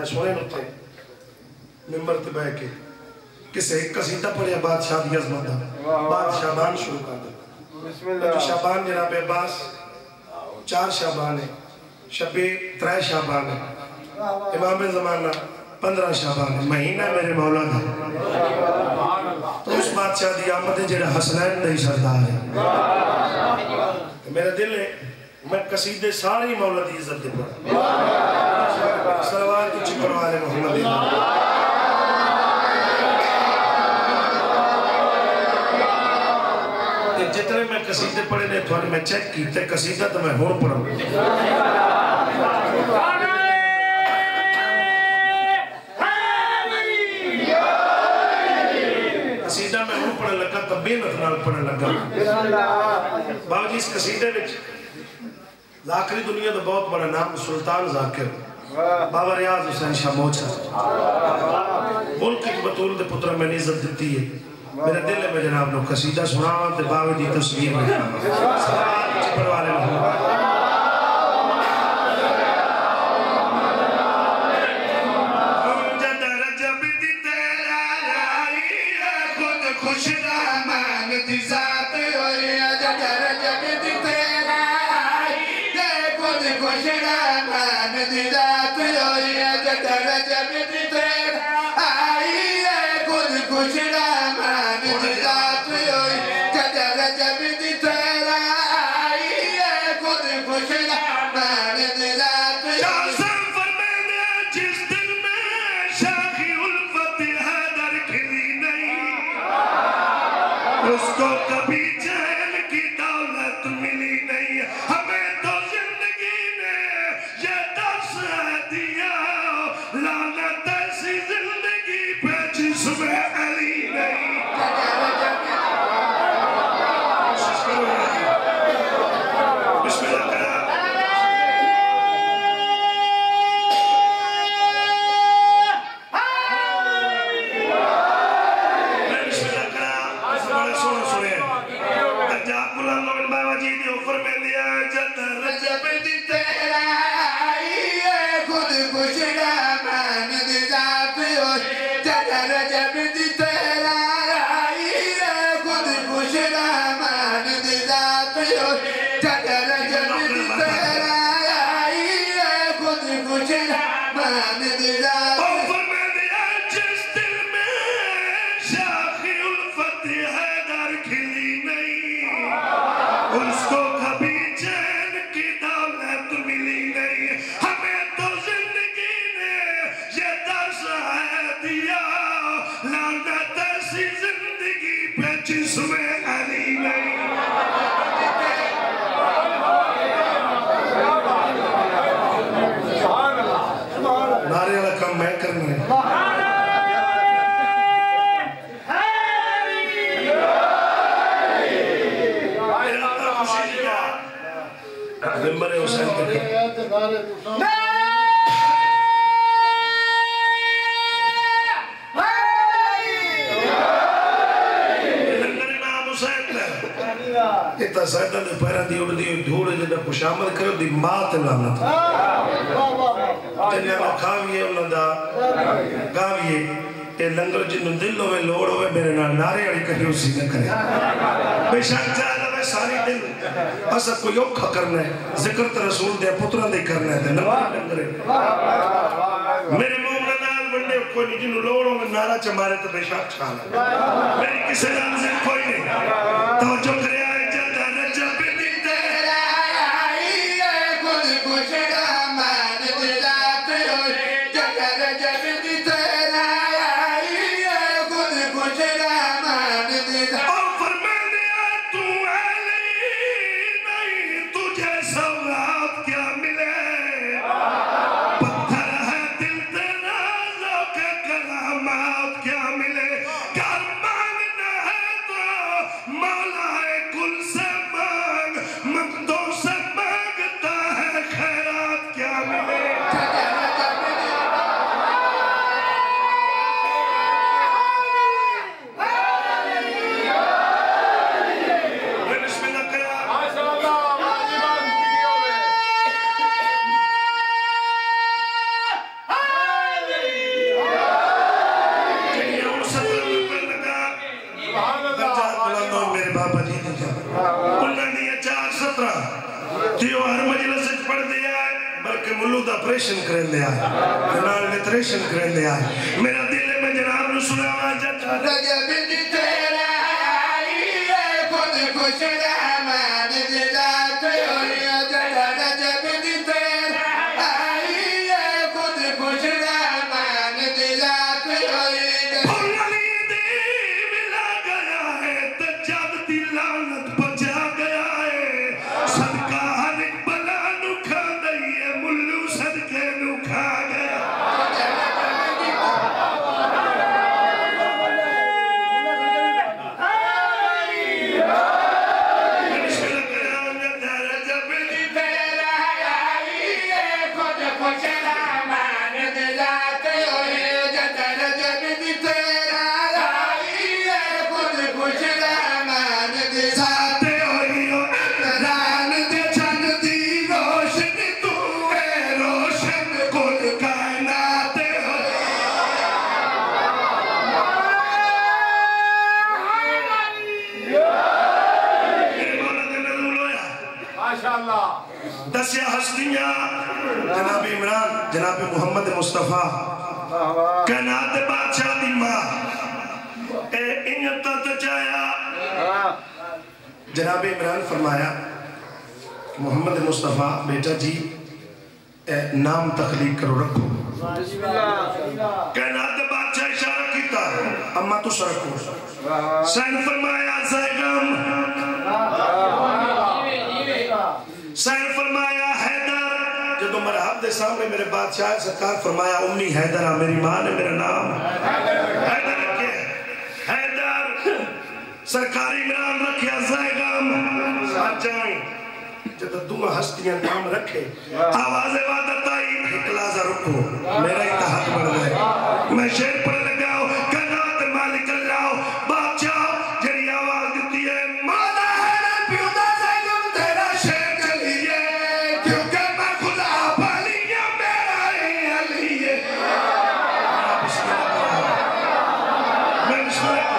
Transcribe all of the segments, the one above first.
मैं सुने उत्थे मिंबर ते बैठ के किसे एक कसीदा पढ़िया बादशाह दी अज़मत दा बादशाह बान शुरू कर दे बिस्मिल्लाह शाबान जनाब अब्बास 4 शाबान है शबे 3 शाबान है इमाम ज़माना 15 शाबान है महीना मेरे मौला दा तो उस बादशाह दी आमद है जेड़ा हसनैन दा ही सरदार है मेरा दिल है मैं कसीदे सारे मौला दी इज्जत दे पढ़ा सलवात की चिपड़ वाले मोहम्मद जितने मैं कसीदे पढ़े ने थोड़े मैं चेक किए कसीदा तो मैं होर पढ़ा कसीदा मैं होर पढ़ने लगा तो बेहद नाल पढ़ने लगा बाबा जी इस कसीदे विच ज़ाकिरी दुनिया का बहुत बड़ा नाम सुल्तान ज़ाकिर बाबा रियाज हुसैन शाह मोचा मुल्क की बतूल के पुत्र मैंने इज्जत दी है मेरा दिल है मैं जनाब नो कसीदा सुनावा ते बाबे दी तस्वीर में चिपड़ वाले उसको कभी चैन की दौलत मिली नहीं हमें तो जिंदगी ने ये दर्श दिया लानत ऐसी जिंदगी पे जिसमें अली नहीं खुशामद करो दी मात लानत जिन्हें ना खाविए उन्होंने गाविए ये लंगर जिन्हों दिल होवे लोड़ होवे मेरे नाल नारे वाली कहीं उसी न करे बेशक चाहे मैं सारी दिन असा कोई औखा करना है जिक्र तो रसूल दे पुत्रों दे करना है लंगर मेरे मुंह में नाल बंदे कोई नहीं जिन्हों लोड़ होवे नारा चमारे तो बेशक छाल मेरी किसी नाल से कोई नहीं तो जो करे मौला है कुल मुल्लू दा ऑपरेशन करेंदे आए नाल लिटरेशन करेंदे आए मेरा दिल में जनाब नु सुनावा जटा रजब दी तेरा आई है खुद खुश रहमान दे जात होई जटा रजब दी तेरा आई है खुद खुश रहमान दे जात होई फुल्ली दी मिला गया है ते जब दी लानत बचा गया है सदका हर बला नु खा गई है मुल्लू सदके नु खा गया दसिया हस्तियां जनाब इमरान जनाब मोहम्मद मुस्तफा कायनात बादशाह दी मां ए इन्नत तचाया जनाब इमरान फरमाया मोहम्मद मुस्तफा बेटा जी नाम तखलीक करो रखो कायनात बादशाह इशारा कीता अम्मा तू रखो सैन फरमाया ज़ैगम सैन फरमाया हैदर जो मरहब दे सामने मेरे बादशाह सरकार फरमाया उम्मी हैदर मेरी मां ने मेरा नाम हैदर रखे हैदर सरकारी नाम रखिया ज़ैगम जाए जब दुआ हस्तियां नाम रखे आवाज़ इबादत आई इखलासा रुको मेरा इत्तेहाद बढ़ गया मैं शेर पढ़ लगा कायनात मालिक अल्लाह बादशाह जरी आवाज देती है मादा है प्यूदा ज़ैगम तेरा शेर चलिए क्योंकि मैं खुदा पालिया मेरा अली मैं बिस्मिल्लाह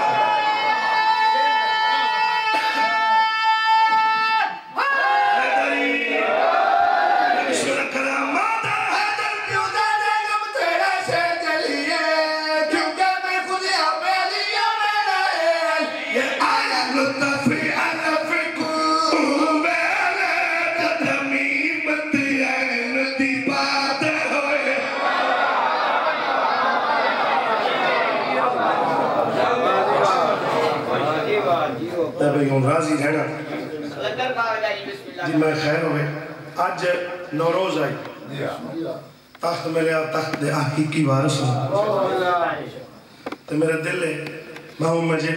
राजी रहना जी मैं खैर हुए आज नौरोज आई तख्त मिले तख्त दे हकीकी वारिस तो मेरा दिल है मैं